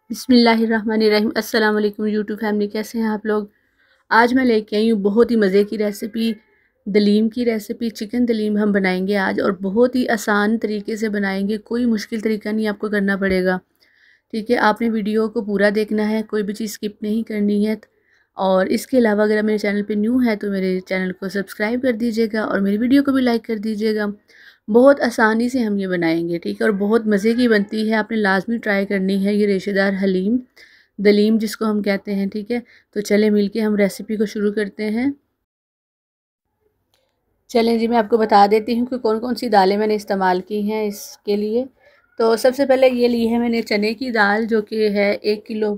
बिस्मिल्लाहिर्रहमानिर्रहीम। अस्सलाम वालेकुम यूट्यूब फैमिली, कैसे हैं आप लोग। आज मैं लेके आई हूँ बहुत ही मज़े की रेसिपी, दलीम की रेसिपी। चिकन दलीम हम बनाएंगे आज, और बहुत ही आसान तरीके से बनाएंगे। कोई मुश्किल तरीका नहीं आपको करना पड़ेगा, ठीक है। आपने वीडियो को पूरा देखना है, कोई भी चीज़ स्किप नहीं करनी है। और इसके अलावा अगर आप मेरे चैनल पे न्यू है तो मेरे चैनल को सब्सक्राइब कर दीजिएगा और मेरी वीडियो को भी लाइक कर दीजिएगा। बहुत आसानी से हम ये बनाएंगे, ठीक है, और बहुत मज़े की बनती है। आपने लाजमी ट्राई करनी है ये रेशेदार हलीम, दलीम जिसको हम कहते हैं, ठीक है। तो चलें मिलके हम रेसिपी को शुरू करते हैं। चलें जी, मैं आपको बता देती हूँ कि कौन कौन सी दालें मैंने इस्तेमाल की हैं इसके लिए। तो सबसे पहले ये ली है मैंने चने की दाल, जो कि है 1 किलो,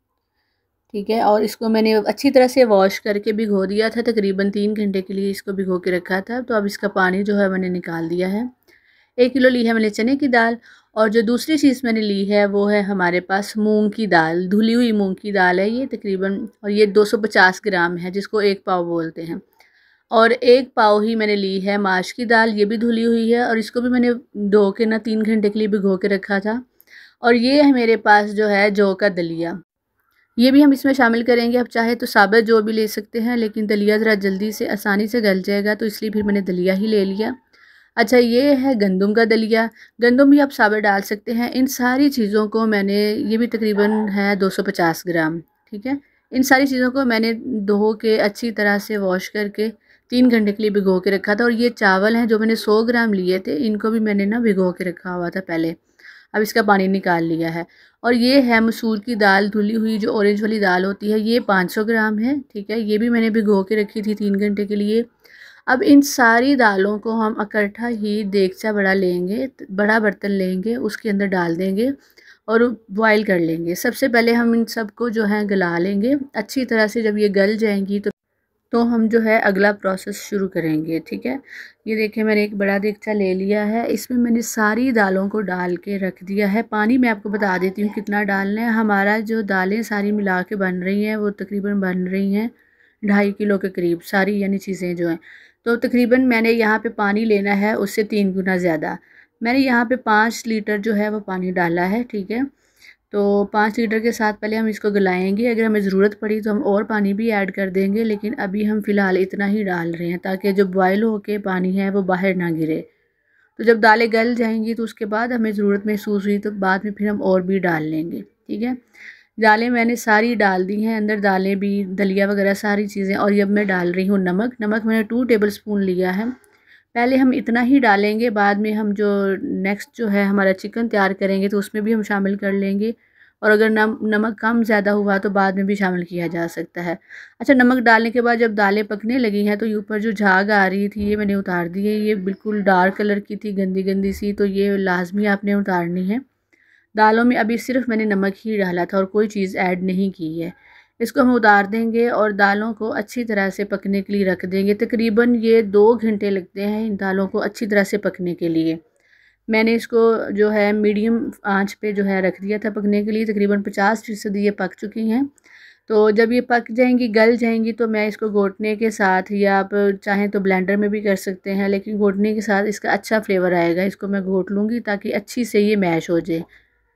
ठीक है। और इसको मैंने अच्छी तरह से वॉश करके भिगो दिया था, तकरीबन 3 घंटे के लिए इसको भिगो के रखा था। तो अब इसका पानी जो है मैंने निकाल दिया है। 1 किलो ली है मैंने चने की दाल। और जो दूसरी चीज़ मैंने ली है वो है हमारे पास मूंग की दाल, धुली हुई मूंग की दाल है ये तकरीबन, और ये 250 ग्राम है, जिसको 1 पाव बोलते हैं। और 1 पाव ही मैंने ली है माश की दाल, ये भी धुली हुई है, और इसको भी मैंने धो के ना 3 घंटे के लिए भिगो के रखा था। और ये है मेरे पास जो है जौ का दलिया, ये भी हम इसमें शामिल करेंगे। आप चाहे तो साबित जौ भी ले सकते हैं, लेकिन दलिया ज़रा जल्दी से आसानी से गल जाएगा, तो इसलिए फिर मैंने दलिया ही ले लिया। अच्छा, ये है गंदम का दलिया, गंदम भी आप साबित डाल सकते हैं। इन सारी चीज़ों को मैंने, ये भी तकरीबन है 250 ग्राम, ठीक है। इन सारी चीज़ों को मैंने धो के अच्छी तरह से वॉश करके 3 घंटे के लिए भिगो के रखा था। और ये चावल हैं जो मैंने 100 ग्राम लिए थे, इनको भी मैंने ना भिगो के रखा हुआ था पहले। अब इसका पानी निकाल लिया है। और ये है मसूर की दाल धुली हुई, जो ऑरेंज वाली दाल होती है, ये 500 ग्राम है, ठीक है। ये भी मैंने भिगो के रखी थी 3 घंटे के लिए। अब इन सारी दालों को हम इकट्ठा ही देगचा बड़ा लेंगे, बड़ा बर्तन लेंगे, उसके अंदर डाल देंगे और बॉईल कर लेंगे। सबसे पहले हम इन सबको जो है गला लेंगे अच्छी तरह से। जब ये गल जाएंगी तो हम जो है अगला प्रोसेस शुरू करेंगे, ठीक है। ये देखिए, मैंने एक बड़ा देगचा ले लिया है, इसमें मैंने सारी दालों को डाल के रख दिया है। पानी मैं आपको बता देती हूँ कितना डालना है। हमारा जो दालें सारी मिला के बन रही हैं वो तकरीबन बन रही हैं 2.5 किलो के करीब, सारी यानी चीज़ें जो हैं। तो तकरीबन मैंने यहाँ पे पानी लेना है उससे 3 गुना ज़्यादा। मैंने यहाँ पे 5 लीटर जो है वो पानी डाला है, ठीक है। तो 5 लीटर के साथ पहले हम इसको गलाएंगे। अगर हमें ज़रूरत पड़ी तो हम और पानी भी ऐड कर देंगे, लेकिन अभी हम फ़िलहाल इतना ही डाल रहे हैं, ताकि जो बॉयल होके पानी है वो बाहर ना गिरे। तो जब दालें गल जाएंगी तो उसके बाद हमें ज़रूरत महसूस हुई तो बाद में फिर हम और भी डाल लेंगे, ठीक है। दालें मैंने सारी डाल दी हैं अंदर, दालें भी, दलिया वगैरह सारी चीज़ें। और अब मैं डाल रही हूँ नमक। नमक मैंने 2 टेबल स्पून लिया है। पहले हम इतना ही डालेंगे, बाद में हम जो नेक्स्ट जो है हमारा चिकन तैयार करेंगे तो उसमें भी हम शामिल कर लेंगे। और अगर नमक कम ज़्यादा हुआ तो बाद में भी शामिल किया जा सकता है। अच्छा, नमक डालने के बाद जब दालें पकने लगी हैं तो ये ऊपर जो झाग आ रही थी ये मैंने उतार दी है। ये बिल्कुल डार्क कलर की थी, गंदी गंदी सी, तो ये लाजमी आपने उतारनी है। दालों में अभी सिर्फ मैंने नमक ही डाला था और कोई चीज़ ऐड नहीं की है। इसको हम उतार देंगे और दालों को अच्छी तरह से पकने के लिए रख देंगे। तकरीबन ये 2 घंटे लगते हैं इन दालों को अच्छी तरह से पकने के लिए। मैंने इसको जो है मीडियम आंच पे जो है रख दिया था पकने के लिए। तकरीबन 50% ये पक चुकी हैं। तो जब ये पक जाएंगी, गल जाएंगी, तो मैं इसको घोटने के साथ, या आप चाहें तो ब्लेंडर में भी कर सकते हैं, लेकिन घोटने के साथ इसका अच्छा फ्लेवर आएगा। इसको मैं घोट लूँगी ताकि अच्छी से ये मैश हो जाए।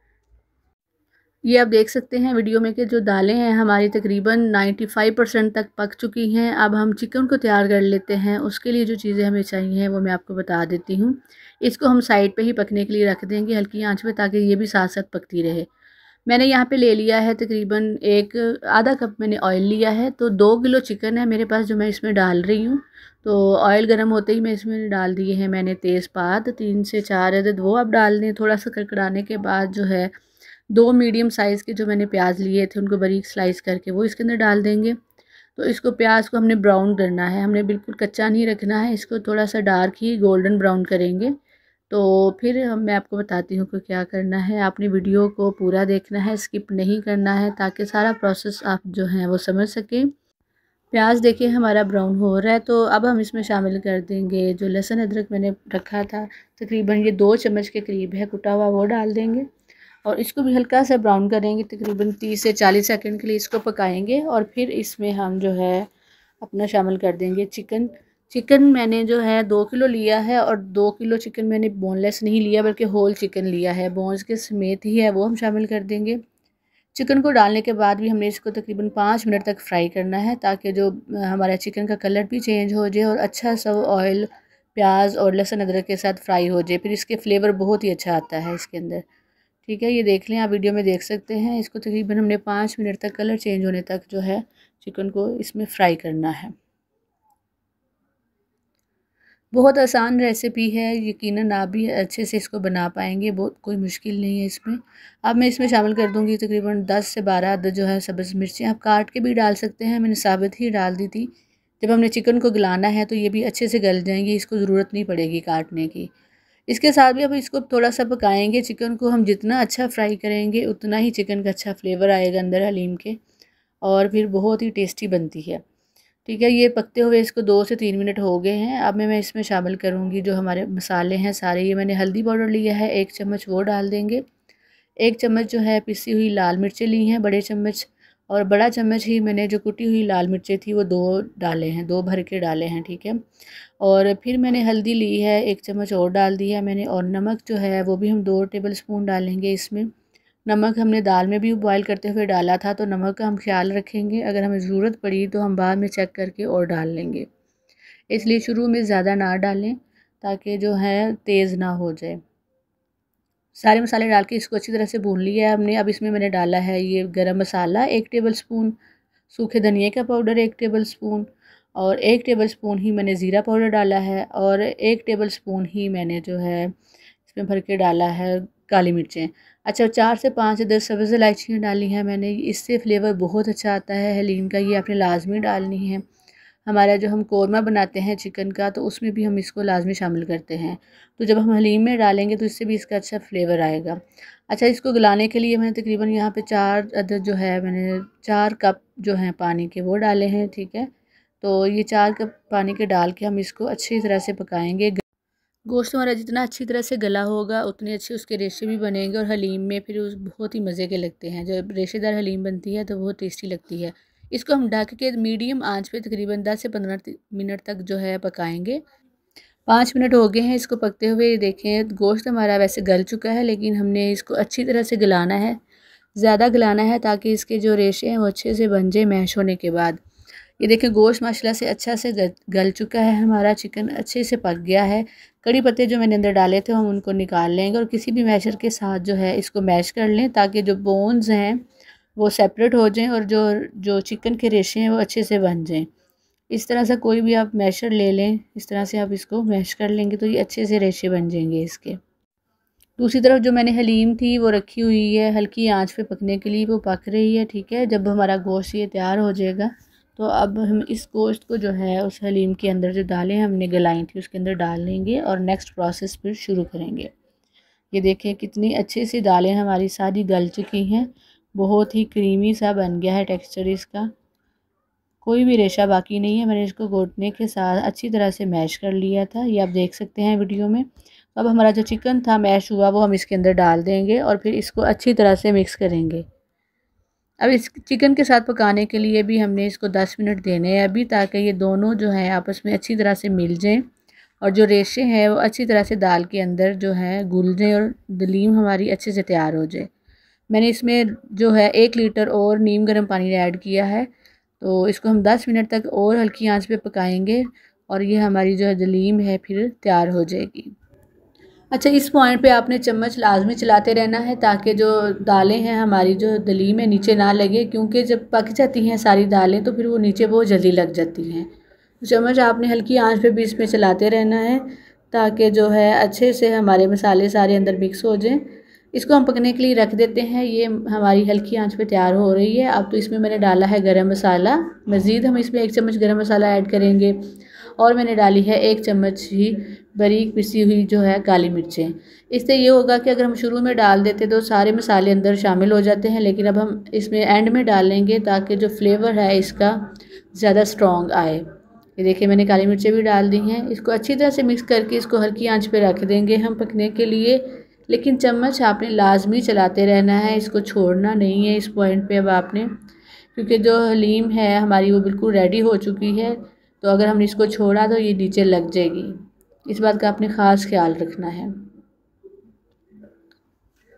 ये आप देख सकते हैं वीडियो में कि जो दालें हैं हमारी तकरीबन 95% तक पक चुकी हैं। अब हम चिकन को तैयार कर लेते हैं। उसके लिए जो चीज़ें हमें चाहिए वो मैं आपको बता देती हूँ। इसको हम साइड पे ही पकने के लिए रख देंगे हल्की आंच पे, ताकि ये भी साथ साथ पकती रहे। मैंने यहाँ पे ले लिया है तकरीबन एक आधा कप मैंने ऑयल लिया है। तो 2 किलो चिकन है मेरे पास जो मैं इसमें डाल रही हूँ। तो ऑयल गर्म होते ही मैं इसमें डाल दिए हैं मैंने तेज़पात 3 से 4 अदद, वो आप डाल दें। थोड़ा सा कड़कड़ाने के बाद जो है 2 मीडियम साइज़ के जो मैंने प्याज लिए थे उनको बारीक स्लाइस करके वो इसके अंदर डाल देंगे। तो इसको, प्याज को हमने ब्राउन करना है, हमने बिल्कुल कच्चा नहीं रखना है इसको, थोड़ा सा डार्क ही गोल्डन ब्राउन करेंगे। तो फिर मैं आपको बताती हूँ कि क्या करना है। आपने वीडियो को पूरा देखना है, स्किप नहीं करना है, ताकि सारा प्रोसेस आप जो है वो समझ सकें। प्याज देखिए हमारा ब्राउन हो रहा है। तो अब हम इसमें शामिल कर देंगे जो लहसुन अदरक मैंने रखा था, तकरीबन ये 2 चम्मच के करीब है कुटा हुआ, वो डाल देंगे। और इसको भी हल्का सा ब्राउन करेंगे, तकरीबन 30 से 40 सेकंड के लिए इसको पकाएंगे। और फिर इसमें हम जो है अपना शामिल कर देंगे चिकन। चिकन मैंने जो है 2 किलो लिया है, और 2 किलो चिकन मैंने बोनलेस नहीं लिया बल्कि होल चिकन लिया है, बोन्स के समेत ही है, वो हम शामिल कर देंगे। चिकन को डालने के बाद भी हमने इसको तकरीबन 5 मिनट तक फ्राई करना है, ताकि जो हमारा चिकन का कलर भी चेंज हो जाए और अच्छा सा ऑयल प्याज और लहसुन अदरक के साथ फ्राई हो जाए, फिर इसके फ्लेवर बहुत ही अच्छा आता है इसके अंदर। ठीक है, ये देख लें, आप वीडियो में देख सकते हैं। इसको तकरीबन हमने 5 मिनट तक कलर चेंज होने तक जो है चिकन को इसमें फ्राई करना है। बहुत आसान रेसिपी है, यकीनन आप भी अच्छे से इसको बना पाएंगे, बहुत कोई मुश्किल नहीं है इसमें। अब मैं इसमें शामिल कर दूंगी तकरीबन 10 से 12 अदद जो है सब्ज़ मिर्चें। आप काट के भी डाल सकते हैं, मैंने साबित ही डाल दी थी। जब हमने चिकन को गलाना है तो ये भी अच्छे से गल जाएंगी, इसको ज़रूरत नहीं पड़ेगी काटने की। इसके साथ भी अब इसको थोड़ा सा पकाएंगे। चिकन को हम जितना अच्छा फ्राई करेंगे उतना ही चिकन का अच्छा फ्लेवर आएगा अंदर हलीम के, और फिर बहुत ही टेस्टी बनती है। ठीक है, ये पकते हुए इसको 2 से 3 मिनट हो गए हैं। अब मैं इसमें शामिल करूँगी जो हमारे मसाले हैं सारे। ये मैंने हल्दी पाउडर लिया है 1 चम्मच, वो डाल देंगे। 1 चम्मच जो है पिसी हुई लाल मिर्चें ली हैं बड़े चम्मच, और बड़ा चम्मच ही मैंने जो कुटी हुई लाल मिर्चें थी वो 2 डाले हैं, 2 भर के डाले हैं। ठीक है, और फिर मैंने हल्दी ली है 1 चम्मच और डाल दिया है मैंने, और नमक जो है वो भी हम 2 टेबल स्पून डालेंगे इसमें। नमक हमने दाल में भी बॉईल करते हुए डाला था, तो नमक का हम ख्याल रखेंगे, अगर हमें ज़रूरत पड़ी तो हम बाद में चेक करके और डाल लेंगे। इसलिए शुरू में ज़्यादा ना डालें ताकि जो है तेज़ ना हो जाए। सारे मसाले डाल के इसको अच्छी तरह से भून लिया है हमने। अब इसमें मैंने डाला है ये गरम मसाला 1 टेबल स्पून, सूखे धनिए का पाउडर 1 टेबल स्पून, और 1 टेबल स्पून ही मैंने ज़ीरा पाउडर डाला है, और 1 टेबल स्पून ही मैंने जो है इसमें भर के डाला है काली मिर्चें। अच्छा, 4 से 5 अदर सब्ज़ इलायचियाँ डाली हैं मैंने, इससे फ्लेवर बहुत अच्छा आता है हलीम का, ये आपने लाजमी डालनी है। हमारा जो हम कौरमा बनाते हैं चिकन का तो उसमें भी हम इसको लाजमी शामिल करते हैं, तो जब हम हलीम में डालेंगे तो इससे भी इसका अच्छा फ्लेवर आएगा। अच्छा, इसको गलाने के लिए मैंने तकरीबन यहाँ पे 4 अदद जो है मैंने 4 कप जो हैं पानी के वो डाले हैं। ठीक है, तो ये 4 कप पानी के डाल के हम इसको अच्छी तरह से पकाएंगे। गोश्त हमारा जितना अच्छी तरह से गला होगा उतने अच्छे उसके रेशे भी बनेंगे, और हलीम में फिर उस बहुत ही मज़े के लगते हैं। जब रेशेदार हलीम बनती है तो बहुत टेस्टी लगती है। इसको हम ढक के मीडियम आंच पे तकरीबन 10 से 15 मिनट तक जो है पकाएंगे। 5 मिनट हो गए हैं इसको पकते हुए। देखें, गोश्त हमारा वैसे गल चुका है, लेकिन हमने इसको अच्छी तरह से गलाना है, ज़्यादा गलाना है ताकि इसके जो रेशे हैं वो अच्छे से बन जाए मैश होने के बाद। ये देखें, गोश्त माशाल्लाह से अच्छा से गल चुका है, हमारा चिकन अच्छे से पक गया है। कड़ी पत्ते जो मैंने अंदर डाले थे हम उनको निकाल लेंगे, और किसी भी मैशर के साथ जो है इसको मैश कर लें ताकि जो बोन्स हैं वो सेपरेट हो जाएं और जो जो चिकन के रेशे हैं वो अच्छे से बन जाएं। इस तरह से कोई भी आप मैशर ले लें, इस तरह से आप इसको मैश कर लेंगे तो ये अच्छे से रेशे बन जाएंगे इसके। दूसरी तरफ जो मैंने हलीम थी वो रखी हुई है हल्की आंच पे पकने के लिए, वो पक रही है। ठीक है, जब हमारा गोश्त ये तैयार हो जाएगा तो अब हम इस गोश्त को जो है उस हलीम के अंदर जो दालें हमने गलाई थी उसके अंदर डाल लेंगे और नेक्स्ट प्रोसेस फिर शुरू करेंगे। ये देखें कितनी अच्छी सी दालें हमारी सारी गल चुकी हैं, बहुत ही क्रीमी सा बन गया है टेक्सचर इसका, कोई भी रेशा बाकी नहीं है। मैंने इसको घोटने के साथ अच्छी तरह से मैश कर लिया था, ये आप देख सकते हैं वीडियो में। तो अब हमारा जो चिकन था मैश हुआ वो हम इसके अंदर डाल देंगे और फिर इसको अच्छी तरह से मिक्स करेंगे। अब इस चिकन के साथ पकाने के लिए भी हमने इसको 10 मिनट देने हैं अभी, ताकि ये दोनों जो हैं आपस में अच्छी तरह से मिल जाएं और जो रेशे हैं वो अच्छी तरह से दाल के अंदर जो है घुल जाएं और दलीम हमारी अच्छे से तैयार हो जाए। मैंने इसमें जो है 1 लीटर और नीम गर्म पानी ऐड किया है, तो इसको हम 10 मिनट तक और हल्की आंच पे पकाएंगे और ये हमारी जो है दलीम है फिर तैयार हो जाएगी। अच्छा, इस पॉइंट पे आपने चम्मच लाजमी चलाते रहना है ताकि जो दालें हैं हमारी जो दलीम है नीचे ना लगे, क्योंकि जब पक जाती हैं सारी दालें तो फिर वो नीचे बहुत जल्दी लग जाती हैं। तो चम्मच आपने हल्की आंच पे बीच में चलाते रहना है ताकि जो है अच्छे से हमारे मसाले सारे अंदर मिक्स हो जाएं। इसको हम पकने के लिए रख देते हैं, ये हमारी हल्की आंच पे तैयार हो रही है। अब तो इसमें मैंने डाला है गरम मसाला, मज़ीद हम इसमें 1 चम्मच गरम मसाला ऐड करेंगे, और मैंने डाली है 1 चम्मच ही बारीक पिसी हुई जो है काली मिर्चें। इससे ये होगा कि अगर हम शुरू में डाल देते तो सारे मसाले अंदर शामिल हो जाते हैं, लेकिन अब हम इसमें एंड में डालेंगे ताकि जो फ्लेवर है इसका ज़्यादा स्ट्रॉन्ग आए। ये देखिए, मैंने काली मिर्चें भी डाल दी हैं। इसको अच्छी तरह से मिक्स करके इसको हल्की आंच पे रख देंगे हम पकने के लिए, लेकिन चम्मच आपने लाजमी चलाते रहना है, इसको छोड़ना नहीं है इस पॉइंट पे अब आपने, क्योंकि जो हलीम है हमारी वो बिल्कुल रेडी हो चुकी है। तो अगर हमने इसको छोड़ा तो ये नीचे लग जाएगी, इस बात का आपने ख़ास ख्याल रखना है।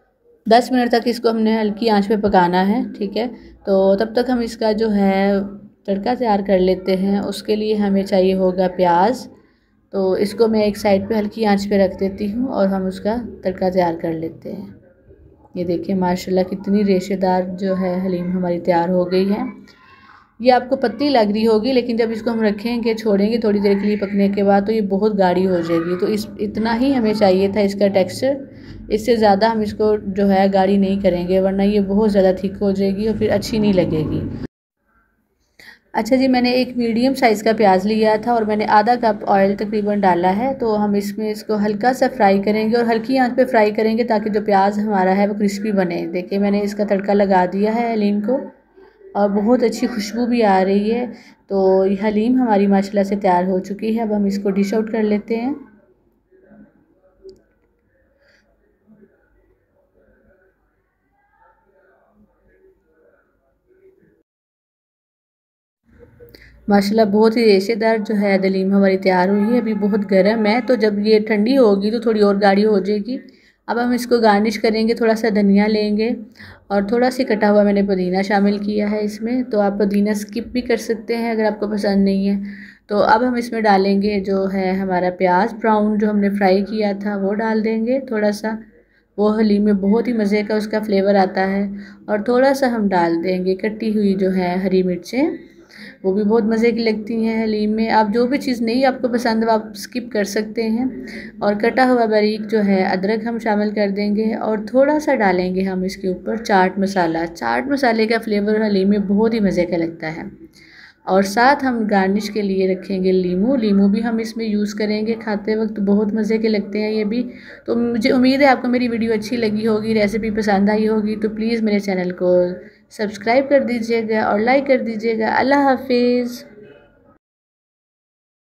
10 मिनट तक इसको हमने हल्की आंच पे पकाना है, ठीक है। तो तब तक हम इसका जो है तड़का तैयार कर लेते हैं। उसके लिए हमें चाहिए होगा प्याज। तो इसको मैं एक साइड पे हल्की आंच पे रख देती हूँ और हम उसका तड़का तैयार कर लेते हैं। ये देखिए माशाल्लाह कितनी रेशेदार जो है हलीम हमारी तैयार हो गई है। ये आपको पतली लग रही होगी, लेकिन जब इसको हम रखेंगे छोड़ेंगे थोड़ी देर के लिए पकने के बाद तो ये बहुत गाढ़ी हो जाएगी। तो इस इतना ही हमें चाहिए था इसका टेक्सचर। इससे ज़्यादा हम इसको जो है गाढ़ी नहीं करेंगे, वरना ये बहुत ज़्यादा थिक हो जाएगी और फिर अच्छी नहीं लगेगी। अच्छा जी, मैंने एक मीडियम साइज़ का प्याज लिया था और मैंने आधा कप ऑयल तकरीबन डाला है। तो हम इसमें इसको हल्का सा फ्राई करेंगे और हल्की आंच पे फ्राई करेंगे ताकि जो प्याज हमारा है वो क्रिस्पी बने। देखिए मैंने इसका तड़का लगा दिया है हलीम को और बहुत अच्छी खुशबू भी आ रही है। तो ये हलीम हमारी माशाल्लाह से तैयार हो चुकी है। अब हम इसको डिश आउट कर लेते हैं। माशाल्लाह बहुत ही रेशेदार जो है दलीम हमारी तैयार हुई है। अभी बहुत गर्म है, तो जब ये ठंडी होगी तो थोड़ी और गाढ़ी हो जाएगी। अब हम इसको गार्निश करेंगे, थोड़ा सा धनिया लेंगे और थोड़ा सा कटा हुआ मैंने पुदीना शामिल किया है इसमें। तो आप पुदीना स्किप भी कर सकते हैं अगर आपको पसंद नहीं है। तो अब हम इसमें डालेंगे जो है हमारा प्याज ब्राउन जो हमने फ्राई किया था वो डाल देंगे थोड़ा सा। वो हलीम में बहुत ही मज़े का उसका फ्लेवर आता है। और थोड़ा सा हम डाल देंगे कटी हुई जो है हरी मिर्चें, वो भी बहुत मज़े की लगती हैं हलीम में। आप जो भी चीज़ नहीं आपको पसंद वो आप स्किप कर सकते हैं। और कटा हुआ बारीक जो है अदरक हम शामिल कर देंगे और थोड़ा सा डालेंगे हम इसके ऊपर चाट मसाला। चाट मसाले का फ्लेवर हलीम में बहुत ही मज़े का लगता है। और साथ हम गार्निश के लिए रखेंगे लीमू। लीमू भी हम इसमें यूज़ करेंगे, खाते वक्त बहुत मज़े के लगते हैं ये भी। तो मुझे उम्मीद है आपको मेरी वीडियो अच्छी लगी होगी, रेसिपी पसंद आई होगी। तो प्लीज़ मेरे चैनल को सब्सक्राइब कर दीजिएगा और लाइक कर दीजिएगा। अल्लाह हाफिज़।